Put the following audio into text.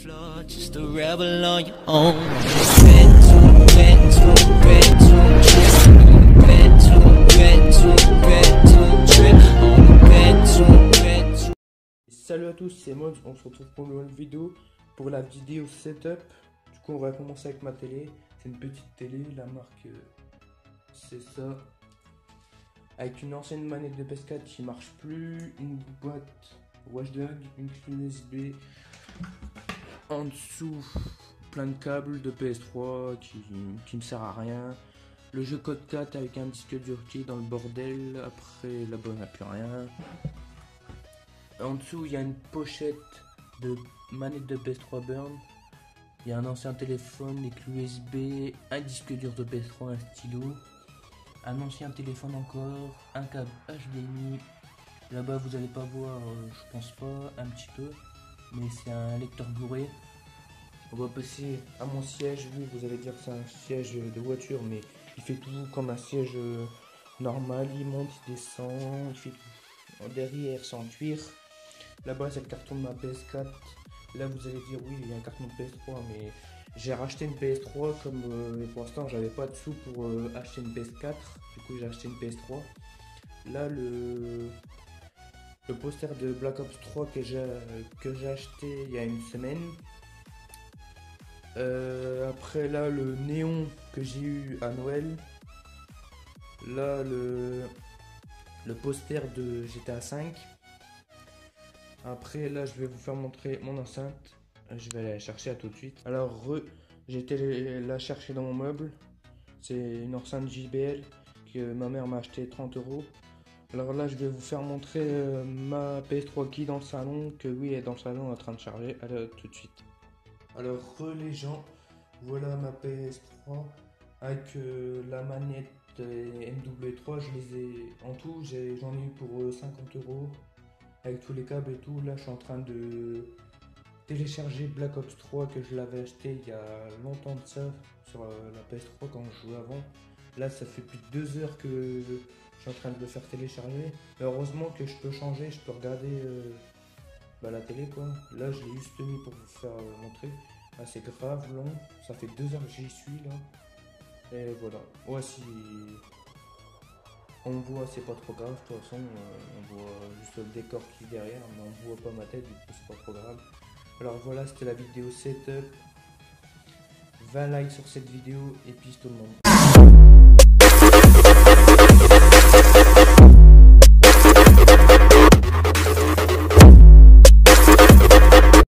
floor, just a rebel on your own. Red to red to red to trip. Red to red to red to trip. On red to red to. Salut à tous, c'est Mods, on se retrouve pour une nouvelle vidéo pour la vidéo setup. Du coup on va commencer avec ma télé. C'est une petite télé, la marque c'est ça. Avec une ancienne manette de PS4 qui marche plus, une boîte Watchdog, une clé USB. En dessous, plein de câbles de PS3 qui ne sert à rien. Le jeu Code 4 avec un disque dur qui est dans le bordel. Après là-bas on n'a plus rien. En dessous il y a une pochette de manette de PS3 Burn. Il y a un ancien téléphone, des clés USB, un disque dur de PS3, un stylo. Un ancien téléphone encore, un câble HDMI. Là-bas vous allez pas voir, je pense pas, un petit peu. Mais c'est un lecteur Blu-ray. On va passer à mon siège. Oui, vous allez dire que c'est un siège de voiture, mais il fait tout comme un siège normal. Il monte, il descend, il fait tout. Derrière, c'est en cuir. Là-bas, c'est le carton de ma PS4. Là, vous allez dire, oui, il y a un carton de PS3, mais j'ai racheté une PS3 comme pour l'instant, j'avais pas de sous pour acheter une PS4. Du coup, j'ai acheté une PS3. Là, le poster de Black Ops 3 que j'ai acheté il y a une semaine. Après là le néon que j'ai eu à Noël. Là le poster de GTA 5. Après là je vais vous faire montrer mon enceinte. Je vais aller la chercher à tout de suite. Alors j'ai été la chercher dans mon meuble. C'est une enceinte JBL que ma mère m'a acheté 30 €. Alors là je vais vous faire montrer ma PS3 qui est dans le salon. Que oui elle est dans le salon en train de charger. Allez tout de suite. Alors les gens, voilà ma PS3 avec la manette MW3, je les ai en tout, j'en ai eu pour 50 € avec tous les câbles et tout. Là je suis en train de télécharger Black Ops 3 que je l'avais acheté il y a longtemps de ça sur la PS3 quand je jouais avant. Là ça fait plus de 2 heures que je suis en train de le faire télécharger. Heureusement que je peux changer, je peux regarder la télé quoi. Là je l'ai juste mis pour vous faire montrer. Ah, c'est grave long, ça fait 2 heures que j'y suis là. Et voilà. Ouais, si on voit, c'est pas trop grave. De toute façon, on voit juste le décor qui est derrière, mais on voit pas ma tête, du coup c'est pas trop grave. Alors voilà, c'était la vidéo setup. 20 likes sur cette vidéo et puis tout le monde.